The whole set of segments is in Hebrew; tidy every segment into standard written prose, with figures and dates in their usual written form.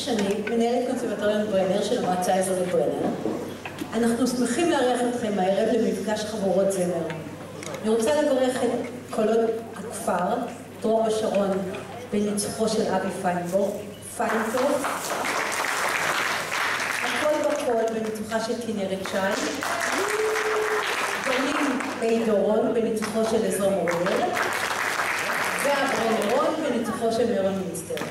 שני, מנהלת קונסרבטוריון ברנר של המועצה האזורית ברנר. אנחנו שמחים לארח אתכם הערב למפגש חבורות זמר. אני רוצה לברך את קולות הכפר, דרור השרון, בניצוחו של אבי פיינטורף, הכל בכל בניצוחה של כנרת שי, גלים בי דורון בניצוחו של עזרא מורל, והברנרון בניצוחו של מירון מינסטר.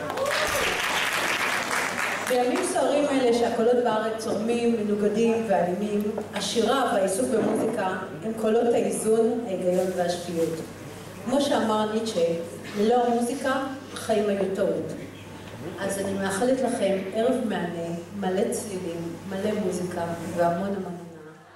בימים סוערים אלה שהקולות בארץ צורמים, מנוגדים ואלימים, השירה והעיסוק במוזיקה הם קולות האיזון, ההיגיון והשפיות. כמו שאמר ניטשה, ללא המוזיקה החיים היו טעות. אז אני מאחלת לכם ערב מענה, מלא צלילים, מלא מוזיקה והמון המון הנאה.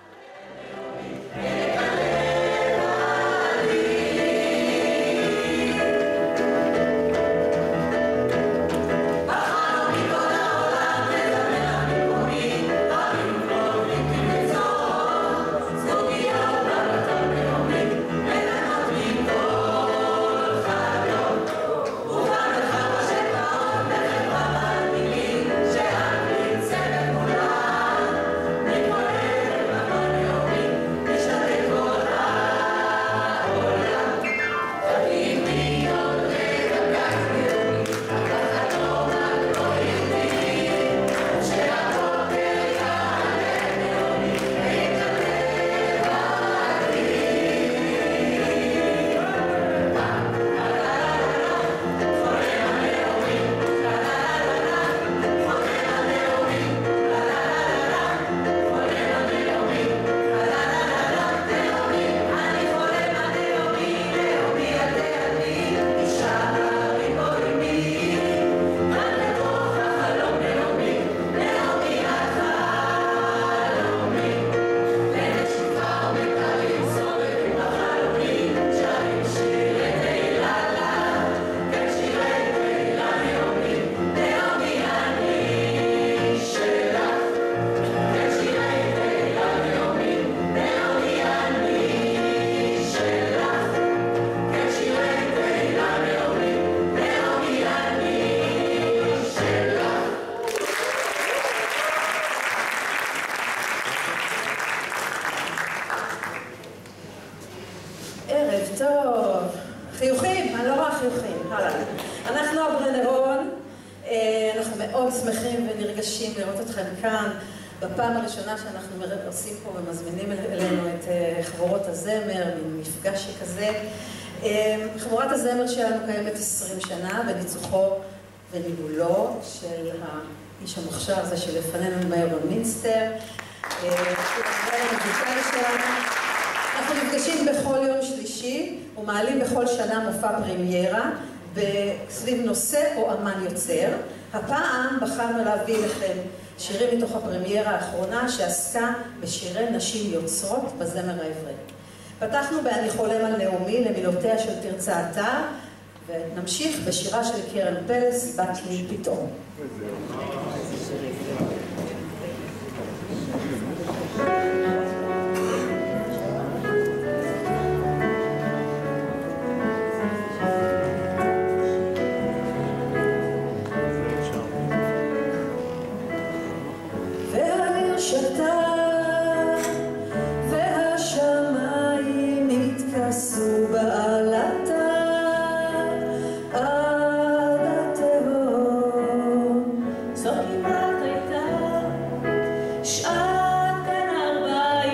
בפעם הראשונה שאנחנו עושים פה ומזמינים אלינו את חבורות הזמר, מפגש שכזה. חבורת הזמר שלנו קיימת 20 שנה, בניצוחו וניהולו של האיש המוכשר הזה שלפנינו, מירון מינסטר. אנחנו נפגשים בכל יום שלישי ומעלים בכל שנה מופע פרימיירה סביב נושא או אמן יוצר. הפעם בחרנו להביא לכם שירים מתוך הפרמיירה האחרונה שעסקה בשירי נשים יוצרות בזמר העברי. פתחנו ב"אני חולם על נעמי" למילותיה של תרצה עטר, ונמשיך בשירה של קרן פלס, בת לי פתאום. והשמיים התכסו בעלתה עד התהום. זו כמעט הייתה שעת בין 40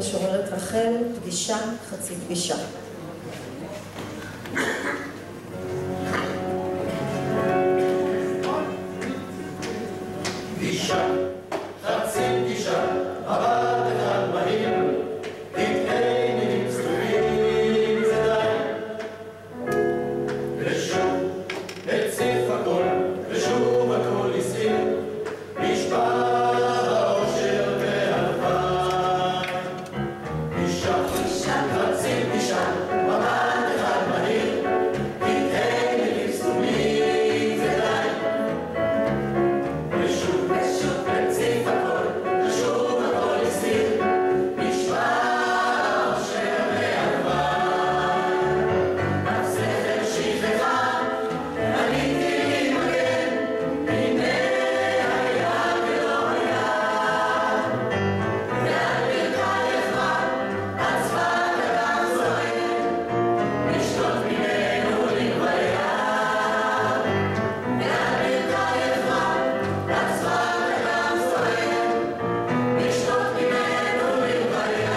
המשוררת רחל, פגישה, חצי פגישה. פגישה, חצי פגישה, עבד אחד מהיר, תתקי מילים סתומים זה די. ושוב הציף הכל, ושוב הכל הסעיר, נשבע האושר והלוואי. פגישה, חצי פגישה, עבד אחד מהיר, תתקי מילים סתומים זה די. ושוב הציף הכל, ושוב הכל הסתיר, נשבע האושר והלוואי. השכל שכחה, עליתי להימגן, הנה היה ולא היה. ועל ברכייך הצבא אדם זועם, לשתות ממנו לרוויה. ועל ברכייך הצבא אדם זועם, לשתות ממנו לרוויה.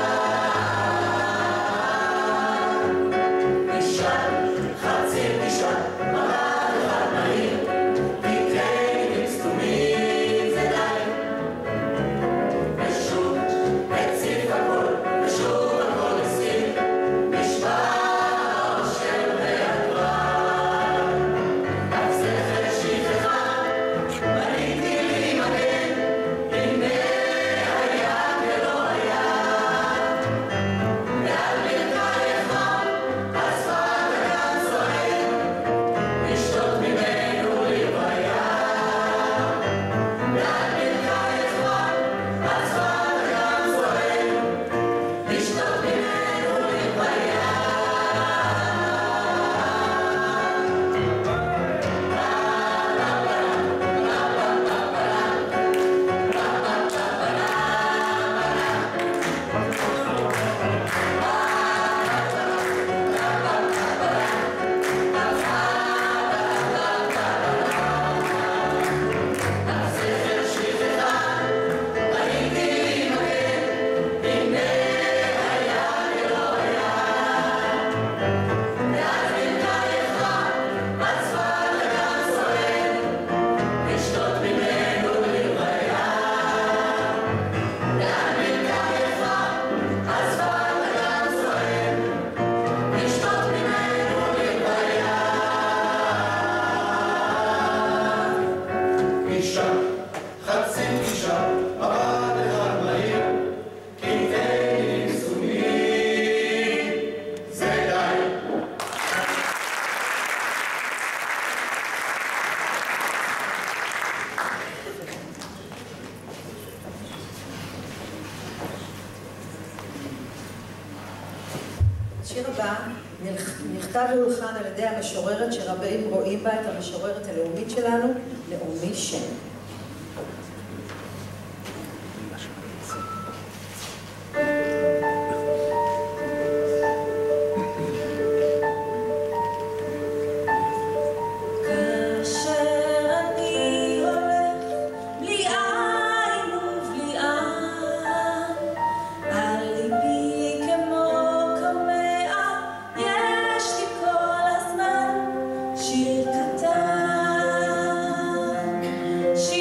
פגישה, חצי פגישה, עבד אחד מהיר, תתקי מילים סתומים זה די. ושוב הציף הכל, ושוב הכל הסתיר, נשבע האושר והלוואי. השכל שכחה, עליתי להימגן, הנה היה ולא היה. ועל ברכייך הצבא אדם זועם, לשתות ממנו לרוויה. ועל ברכייך הצבא אדם זועם, לשתות ממנו לרוויה. השכל שכחה, עליתי להימגן, הנה היה ולא היה. ועל ברכייך הצבא אדם זועם, לשתות ממנו לרוויה. ועל ברכייך הצבא אדם זועם, לשתות ממנו לרוויה. פגישה, חצי פגישה, עבד אחד מהיר, קטעי מילים סתומים זה די. השיר הבא נכתב והולחן על ידי המשוררת שרבים רואים בה את המשוררת הלאומית שלנו, נעמי שמר. כאשר אני הולך בלי עין ובלי עין, על ליבי כמו קמע, יש לי כל הזמן שיר קטן,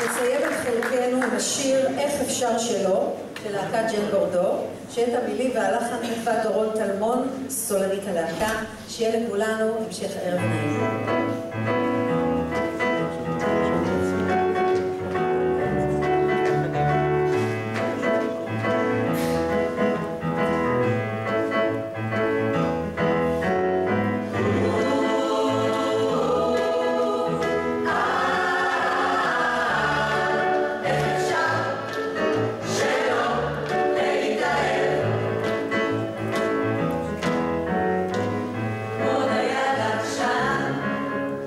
נסיים את חלקנו עם השיר "איך אפשר שלא" של להקת ג'ן בורדו, שאת המילים והלחן כתבה דורון טלמון, סולנית הלהקה. שיהיה לכולנו המשך ערב נעים. עוד היד עכשיו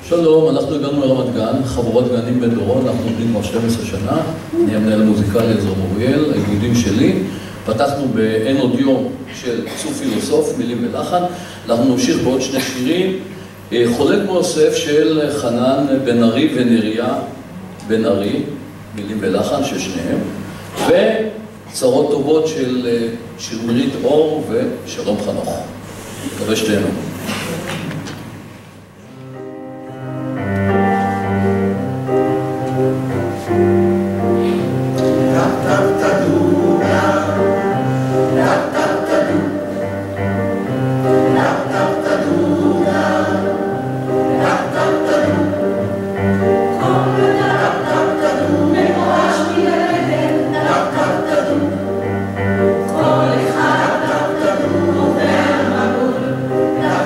שלום, אנחנו הגענו לרמת גן, חבורת גנים בן דורון, אנחנו עובדים כבר 12 שנה, אני המנהל המוזיקלי אזור מוריאל, האיגודים שלי, פתחנו באין עוד יום של צוף פילוסוף, מילים ולחן, אנחנו נמשיך בעוד 2 שירים, חולה כמו יוסף של חנן בן ארי ונריה בן ארי, מילים ולחן של שניהם, וצרות טובות של שרמרית אור ושלום חנוך. מקווה שתהנו. כל אחד עובר מבול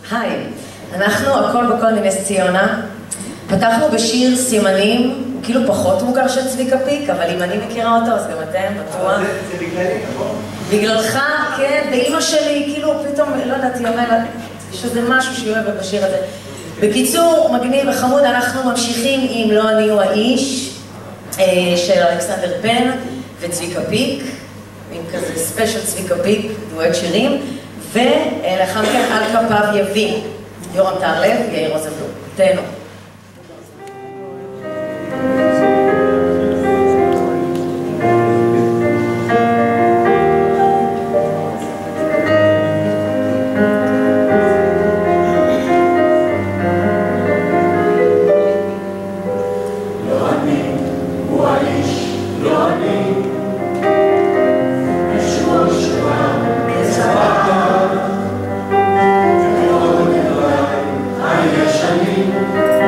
היי, אנחנו הכל בכל מנס ציונה. פתחנו בשיר סימנים, הוא כאילו פחות מוכר של צביקה פיק, אבל אם אני מכירה אותו, אז גם אתם, בטוח. זה בגללי, נכון? בגללך, כן, ואימא שלי, כאילו פתאום, לא יודעת, היא אומרת, שזה משהו שהיא אוהבת בשיר הזה. בקיצור, מגניב וחמוד, אנחנו ממשיכים עם לא אני הוא האיש, של אלכסנדר פן וצביקה פיק, עם כזה ספיישל צביקה פיק, דואט שירים, ולאחר מכן על כפיו יביא יורם טרלב, יאיר רוזנבלום. תהנו. אני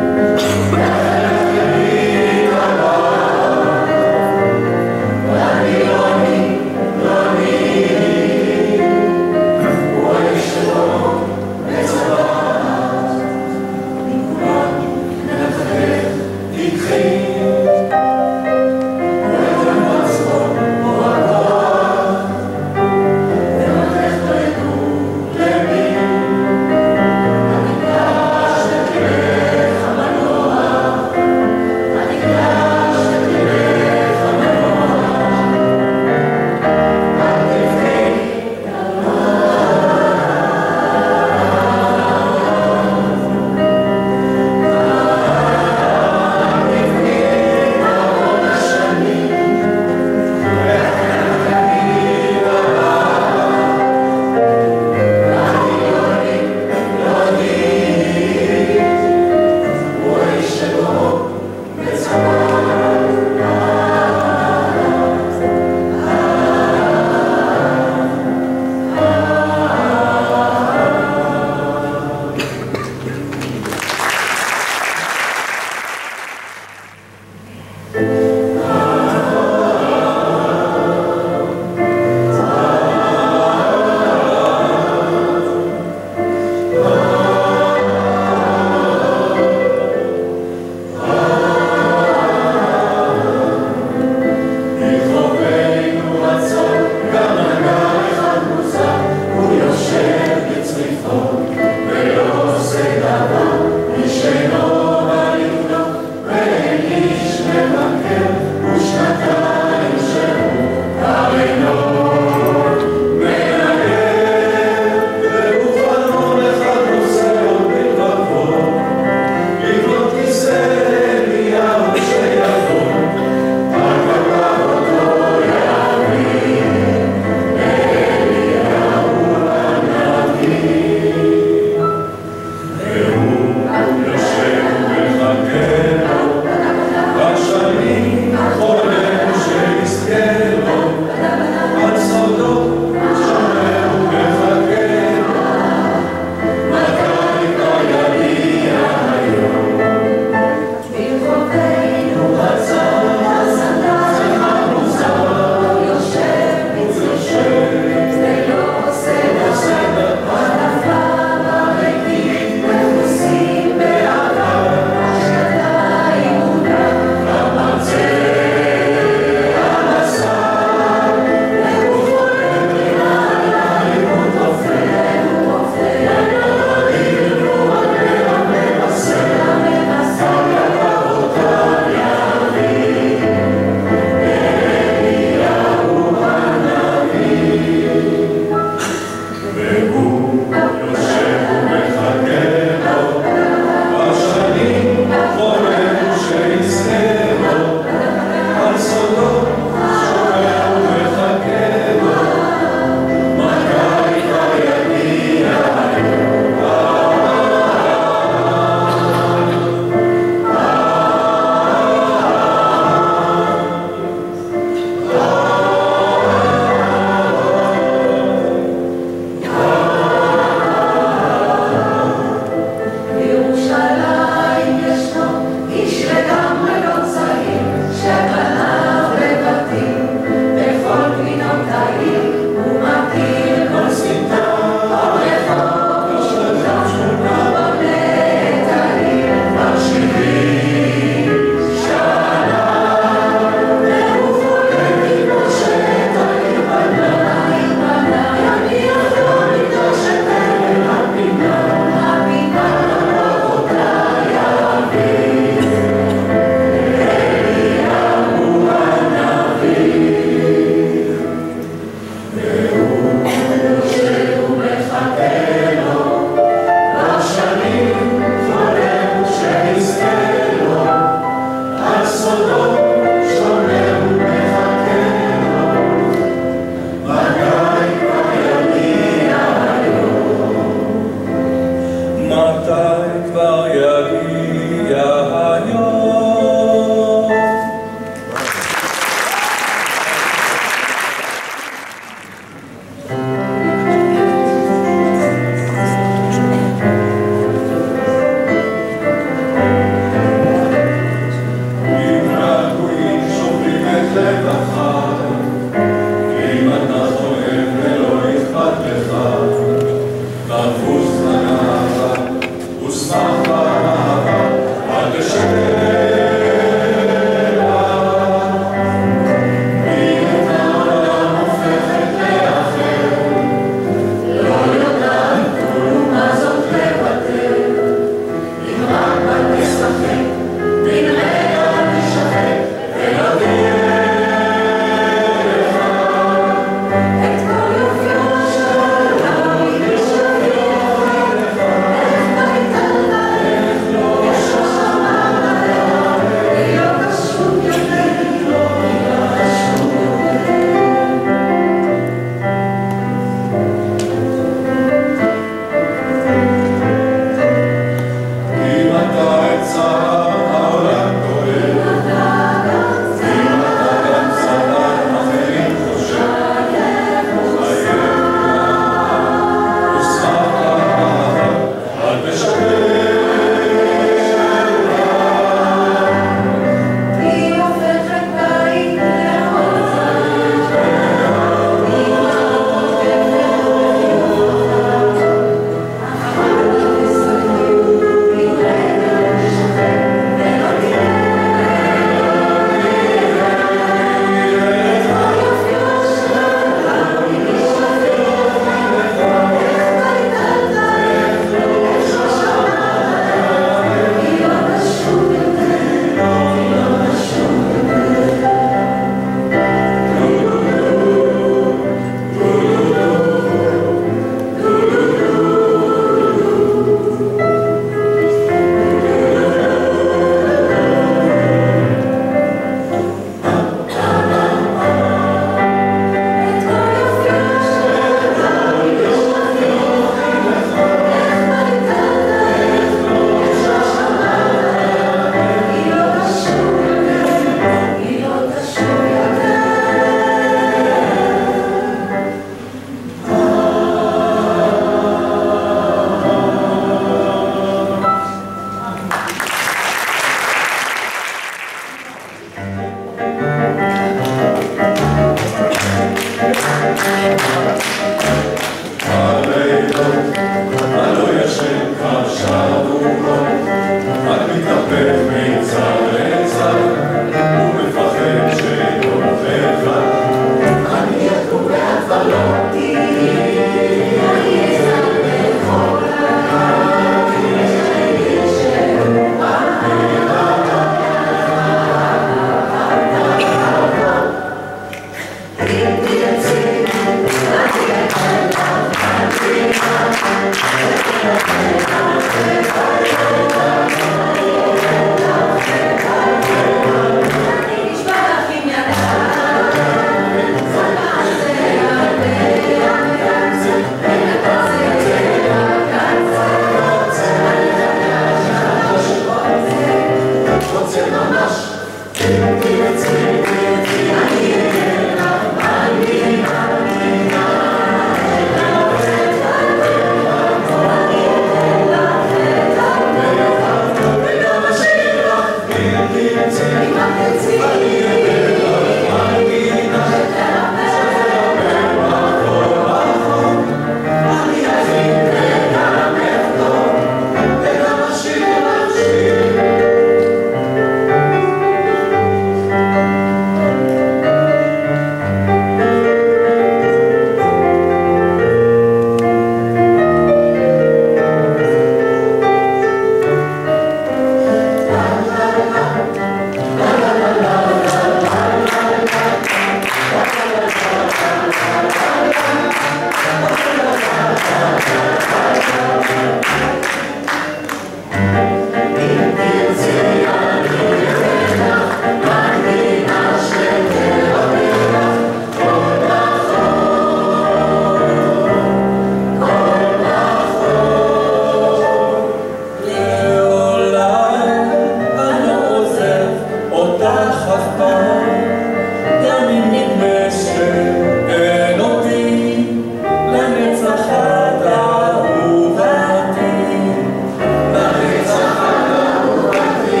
אף פעם, גם אם נדמה שאין אותי, לנצח את אהובתי, לנצח את אהובתי.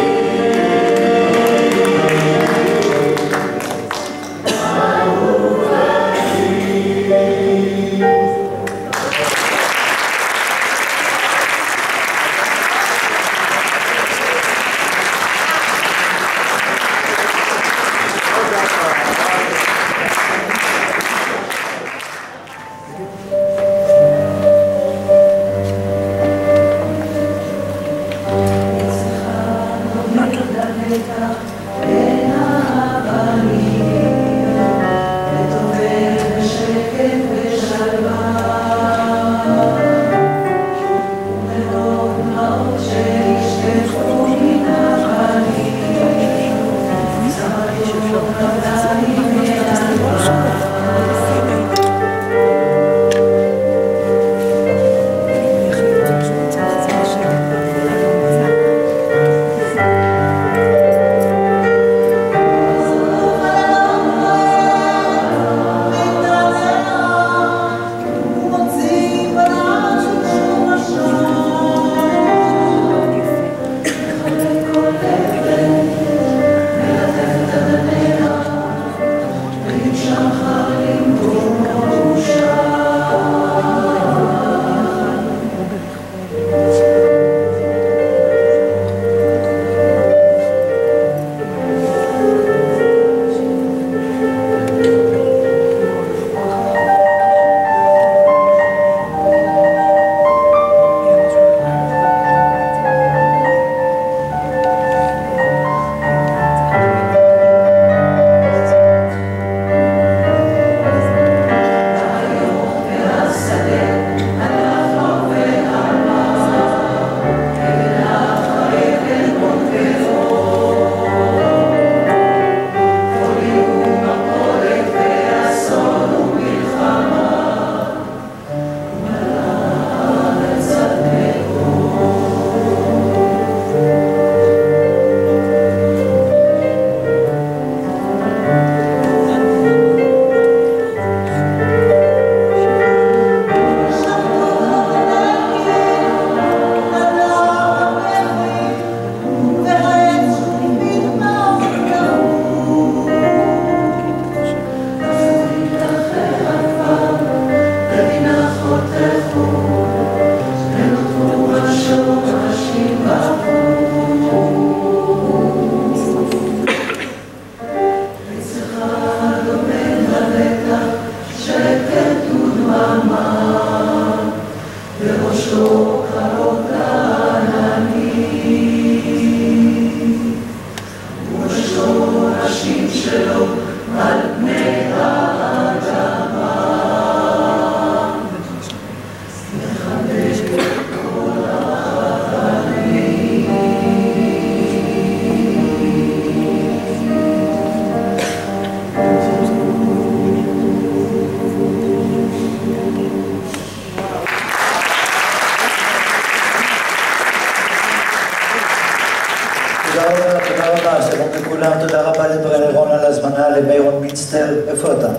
תודה רבה, שלום לכולם, תודה רבה לברלרון על הזמנה, למיירון מינסטר, איפה אתה?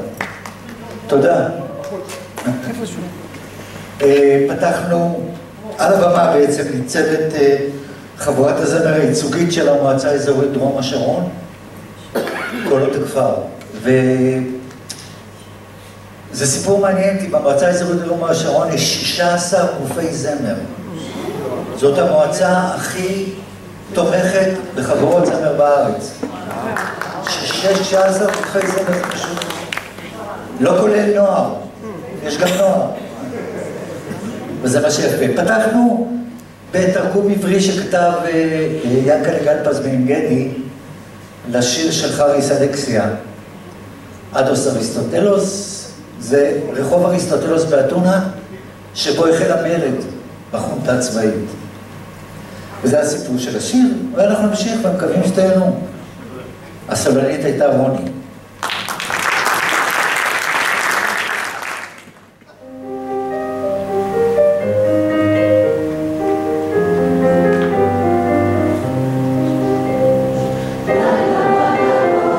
תודה. פתחנו, על הבמה בעצם ניצבת חברת הזמר הייצוגית של המועצה האזורית דרום השרון, קולות הכפר. וזה סיפור מעניין, כי במועצה האזורית דרום השרון יש 16 גופי זמר. זאת המועצה הכי תומכת בחברות זמר בארץ. 16 גופי זמר זה פשוט. לא כולל נוער, יש גם נוער. וזה מה שיפה. פתחנו בתרגום עברי שכתב ינקלה גלפז מעין גדי לשיר של חריס אלכסיה, אדוס אריסטוטלוס. זה רחוב אריסטוטלוס באתונה, שבו החל המרד בחונטה הצבאית. וזה הסיפור של השיר, ואנחנו נמשיך ומקווים שתהנו. הסולנית הייתה רוני. לילה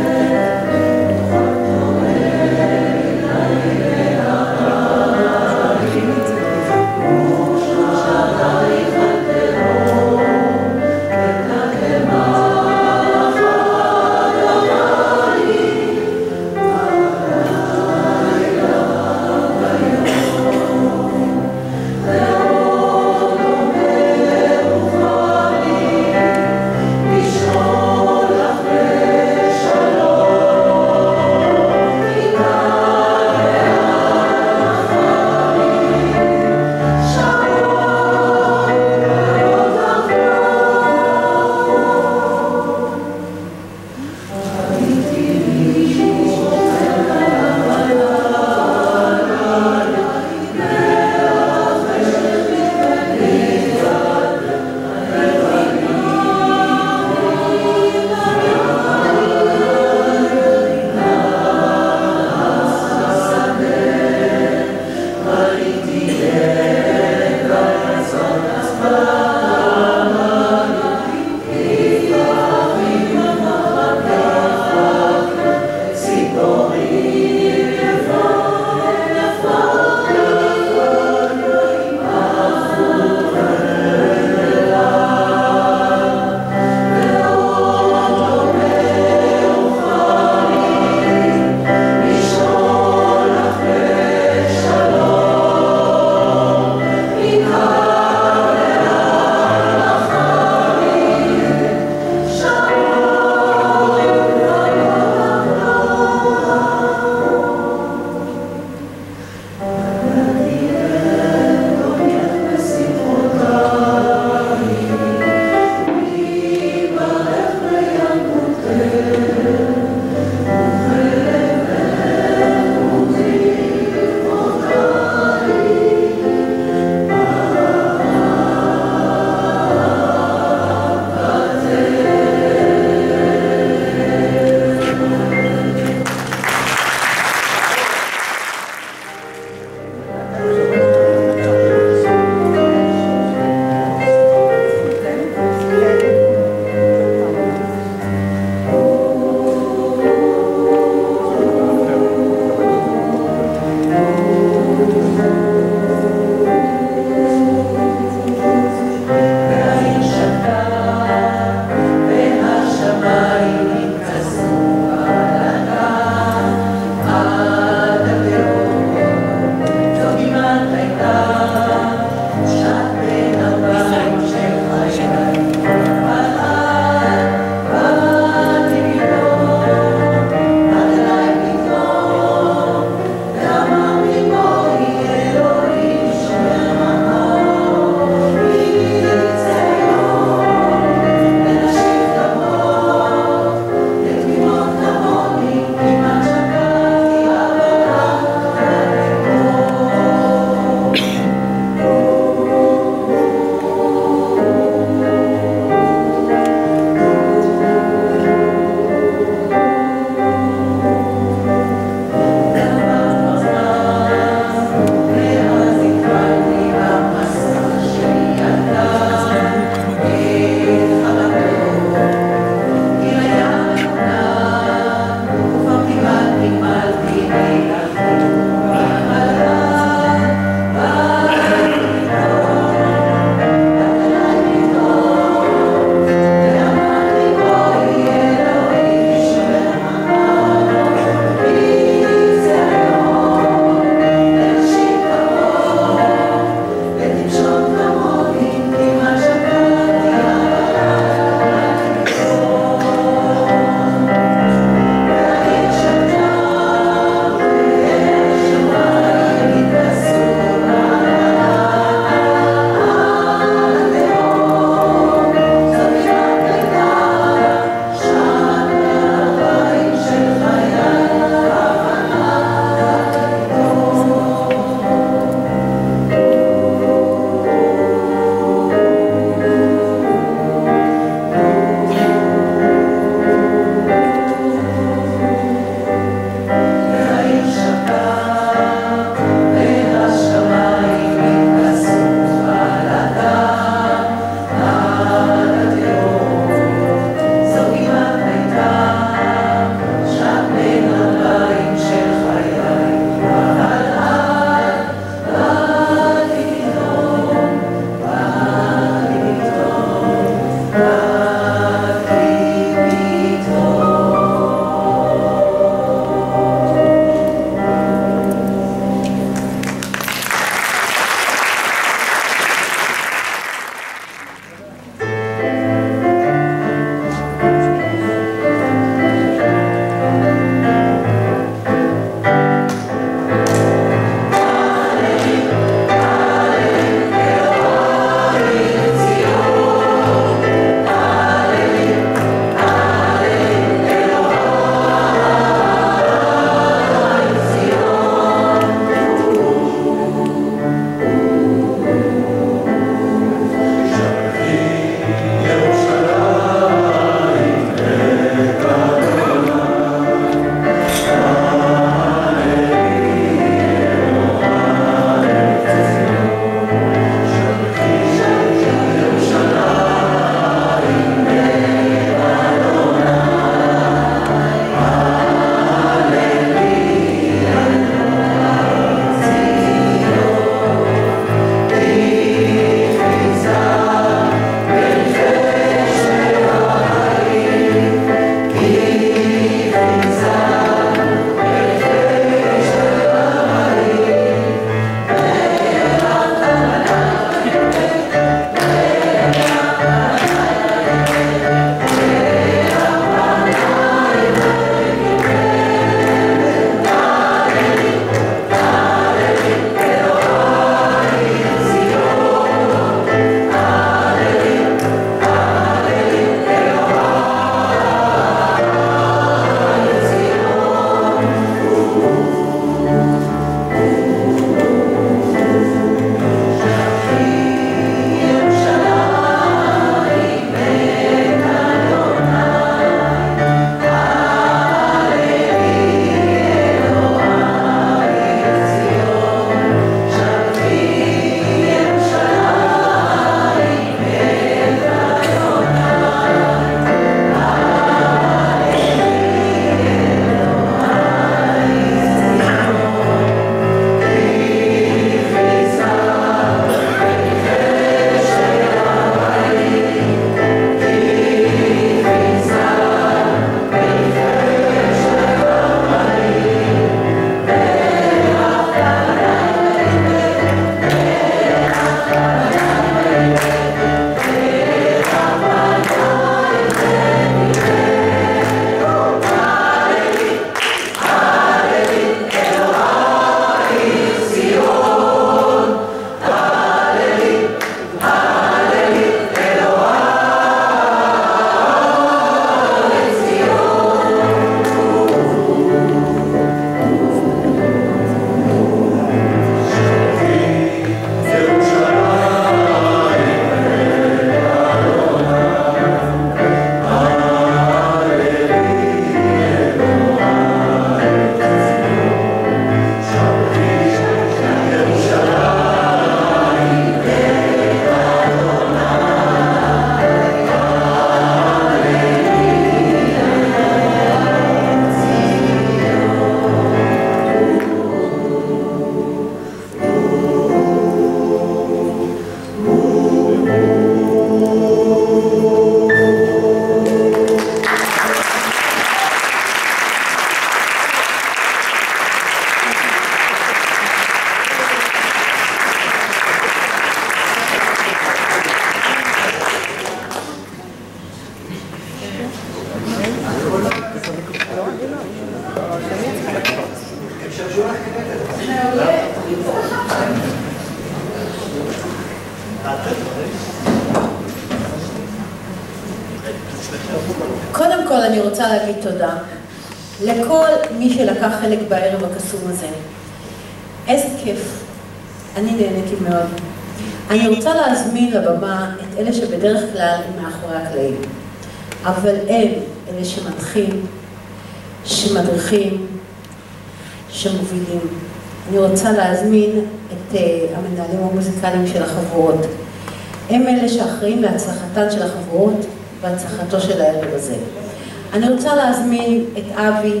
קודם כל אני רוצה להגיד תודה לכל מי שלקח חלק בערב הקסום הזה. איזה כיף. אני נהניתי מאוד. אני רוצה להזמין לבמה את אלה שבדרך כלל הם מאחורי הקלעים. אבל הם אלה שמנחים, שמדריכים, שמובילים. אני רוצה להזמין את המנהלים המוזיקליים של החבורות. הם אלה שאחראים להצלחתן של החבורות והצלחתו של הערב הזה. אני רוצה להזמין את אבי,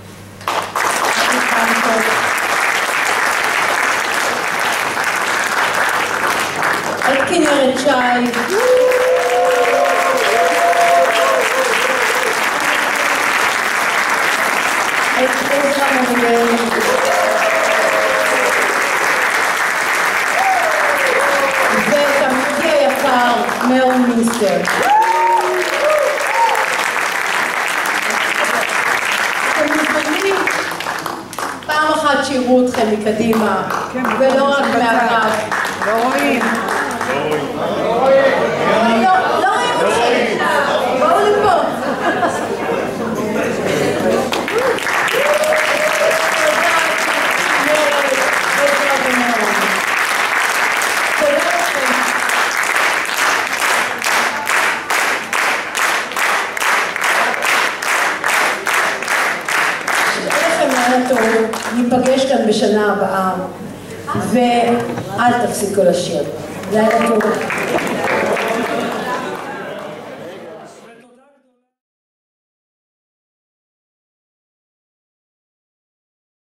את כנרת שי, את עזרא מוריאל, ואת עמיתי היקר מאור מינסטר. פעם אחת שיראו אתכם מקדימה, ולא רק מהקו. לא רואים. לא רואים אתכם. בואו לפה. ניפגש כאן בשנה הבאה, ואל תפסיקו לשיר. לילה טוב.